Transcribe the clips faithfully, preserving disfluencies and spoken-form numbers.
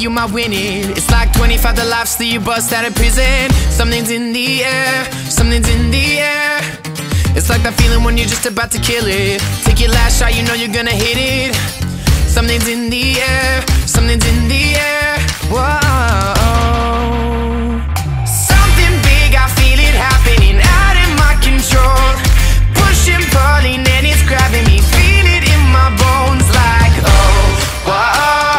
you might win it. It's like twenty-five the lives till you bust out of prison. Something's in the air, something's in the air. It's like that feeling when you're just about to kill it. Take your last shot, you know you're gonna hit it. Something's in the air, something's in the air. Whoa. Something big, I feel it happening, out of my control. Pushing, pulling, and it's grabbing me. Feel it in my bones like, oh, whoa.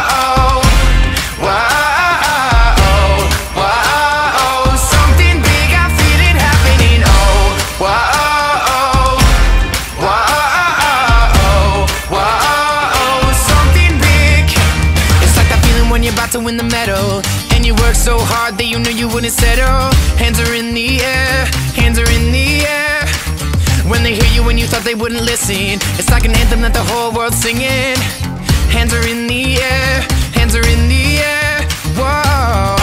To win the medal, and you work so hard that you knew you wouldn't settle. Hands are in the air, hands are in the air. When they hear you when you thought they wouldn't listen, it's like an anthem that the whole world's singing. Hands are in the air, hands are in the air. Whoa.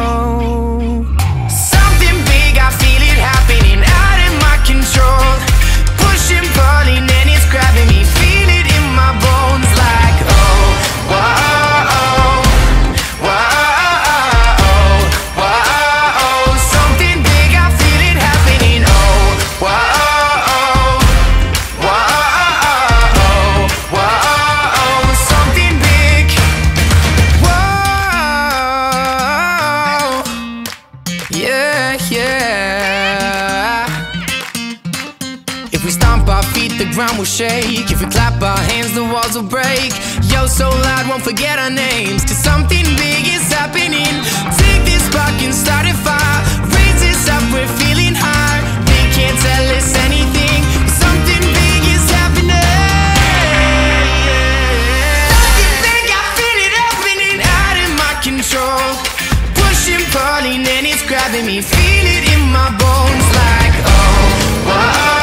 Something big, I feel it happening, out of my control. Pushing, pulling, and it's grabbing me. Feel it in my bones like, oh, whoa. The ground will shake. If we clap our hands, the walls will break. Yo, so loud, won't forget our names. Cause something big is happening. Take this spark and start a fire. Raise this up, we're feeling high. They can't tell us anything. Something big is happening. Something big, I feel it happening, out of my control. Pushing, pulling, and it's grabbing me. Feel it in my bones like, oh, whoa.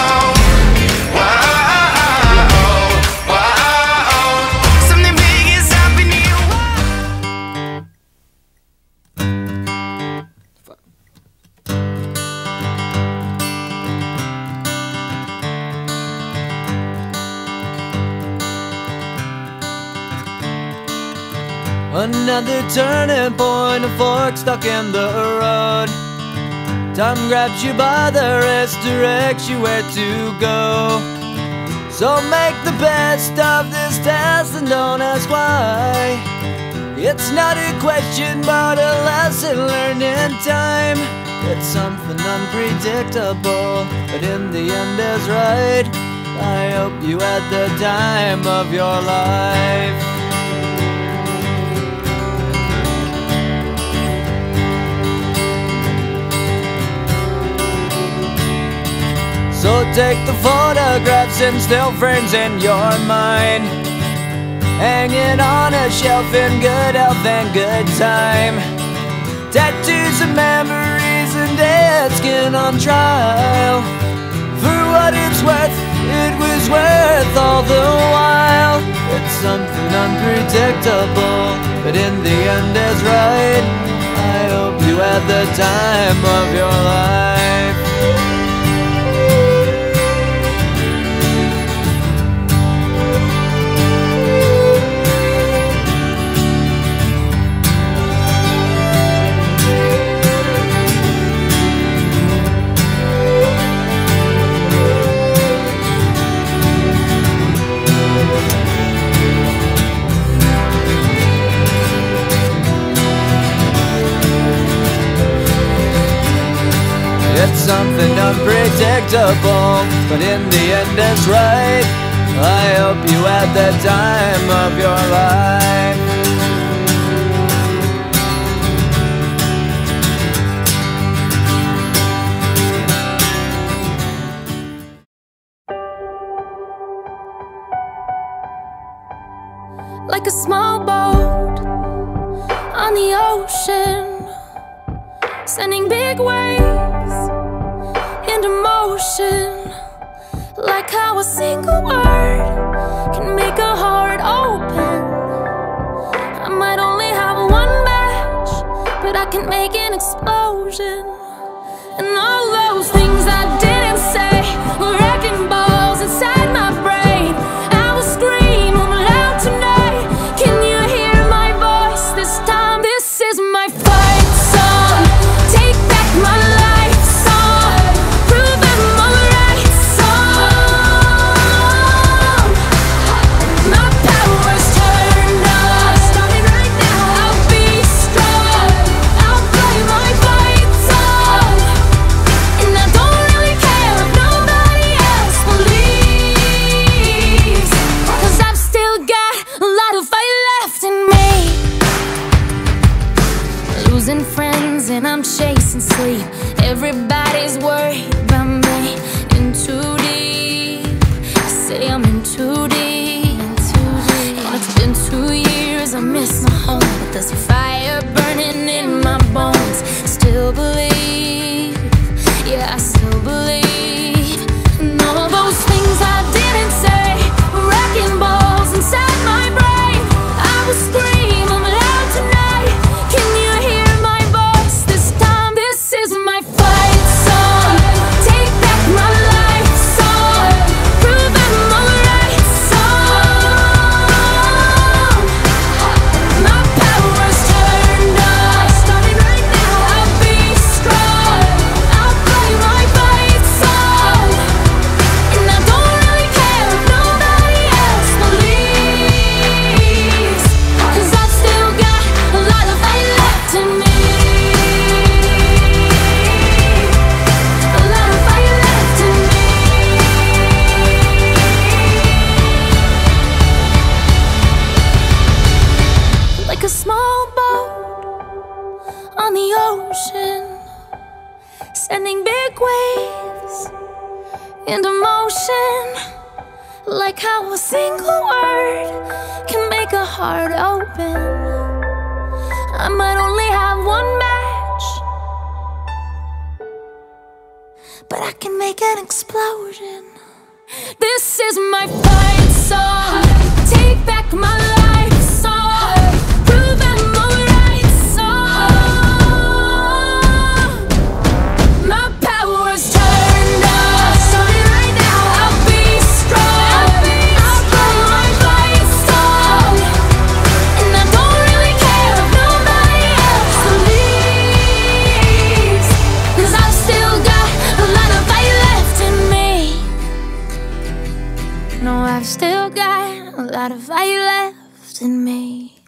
Another turning point, a fork stuck in the road. Time grabs you by the wrist, directs you where to go. So make the best of this test and don't ask why. It's not a question but a lesson learned in time. It's something unpredictable, but in the end is right. I hope you had the time of your life. So take the photographs and still frames in your mind, hanging on a shelf in good health and good time. Tattoos of memories and dead skin on trial. For what it's worth, it was worth all the while. It's something unpredictable, but in the end is right. I hope you had the time of your life. It's something unpredictable, but in the end it's right. I hope you had the time of your life. Like a small boat on the ocean, sending big waves into motion. Like how a single word can make a heart open. I might only have one match, but I can make an explosion. And all those things I didn't say were wrecking balls inside my brain. I will scream loud tonight. Can you hear my voice this time? missing sleep. Everybody's worried about me. In too deep, say I'm in too deep. And it's been two years, I miss my home, but there's a fire burning in my bones. Still believe, yeah, I still believe. And all of those things I didn't say, wrecking balls inside my brain. I will scream, I'm loud tonight. Can you hear my voice this time? This is my fight song. Take back my life song. Prove I'm alright song. My power's turned on. Starting right now, I'll be strong. I'll play my fight song. And I don't really care if nobody else believes, 'cause I've still got a lot of fight left in me. A lot of fight left in me. Like a small boat on the ocean, sending big waves into motion. Like how a single word can make a heart open. I might only have one match, but I can make an explosion. This is my fight song. Take back my life song. Prove I'm alright song. My power's turned on. Starting right now, I'll be strong. I'll play my fight song. And I don't really care if nobody else believes, 'cause I've still got a lot of fight left in me. No, I've still got a lot of fight left in me.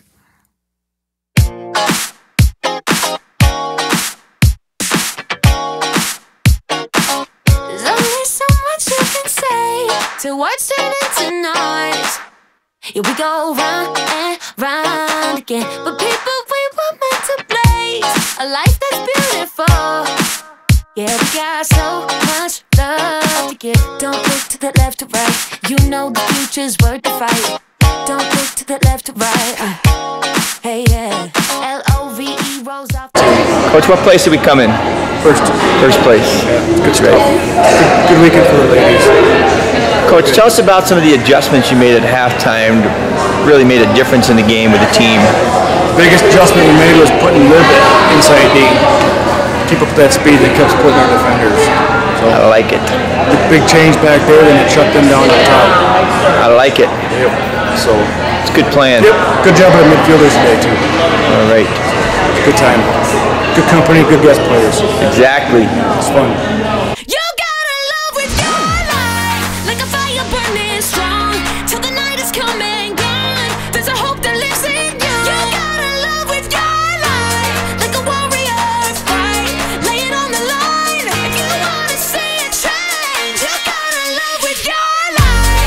There's only so much you can say till words turn into noise. Here we go round and round again, but people, we were meant to blaze a life that's beautiful. Yeah, we got so much love to give. Don't look to the left or right. You know the future's worth the fight. Don't look to the left or right. Uh, hey, yeah. L O V E rolls off. Coach, what place did we come in? First, First place. good stuff. Good, good weekend for the ladies. Coach, tell us about some of the adjustments you made at halftime that really made a difference in the game with the team. The biggest adjustment we made was putting a little bit inside D. Keep up that speed that kept putting our defenders. So I like it. big, big change back there, then it shut them down at the top. I like it. Yep. So It's a good plan. yep, good job by the midfielders today too. All right. Good time, good company, good guest players. Exactly. It's fun. You gotta love with your life, like a fire burning strong, till the night is come and gone. There's a hope that lives in you. You gotta love with your life, like a warrior fight, lay it on the line. If you wanna see a change, you gotta love with your life.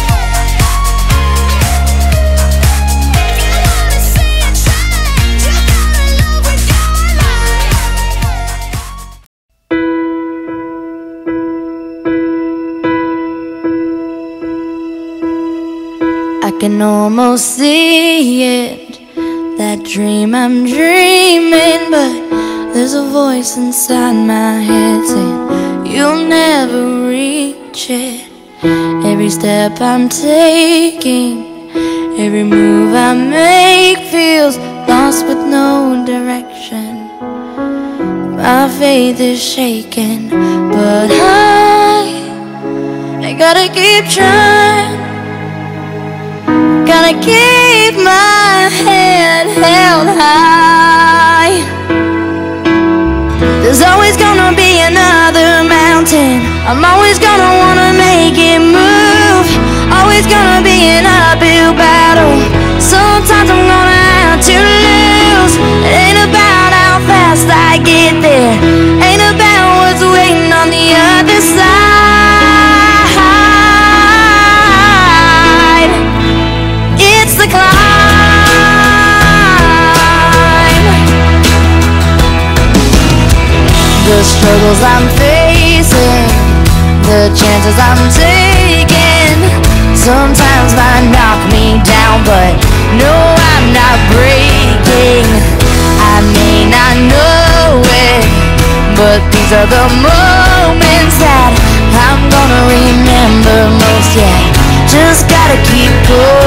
If you wanna see a change, you gotta love with your life. I can almost see it, that dream I'm dreaming, but there's a voice inside my head saying you'll never reach it. Every step I'm taking, every move I make feels lost with no direction. My faith is shaking, but I, I gotta keep trying. Gotta keep my head held high. There's always gonna be another mountain. I'm always gonna wanna make it move. Always gonna be an uphill battle. Sometimes I'm gonna have to lose. It ain't about how fast I get there, ain't about what's waiting on the other side. It's the climb. sometimes might knock me down, but no, I'm not breaking. I may not know it, but these are the moments that I'm gonna remember most. Yeah, just gotta keep going.